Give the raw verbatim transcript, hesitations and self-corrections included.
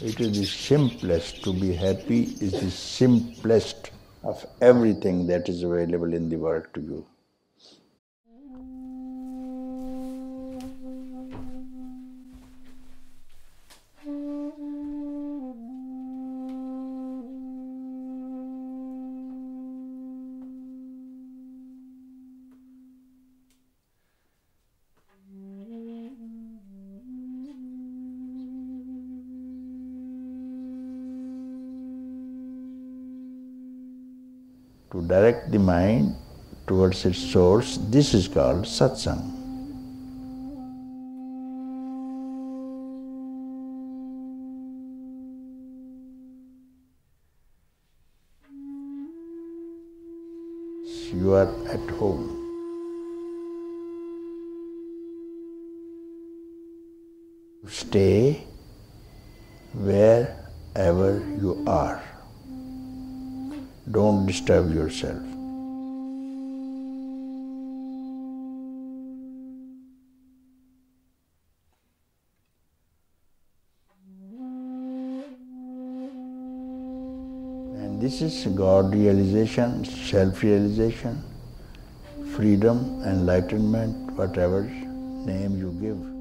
It is the simplest. To be happy is the simplest of everything that is available in the world to you. To direct the mind towards its source, this is called satsang. You are at home. Stay wherever you are. Don't disturb yourself. And this is God realization, self-realization, freedom, enlightenment, whatever name you give.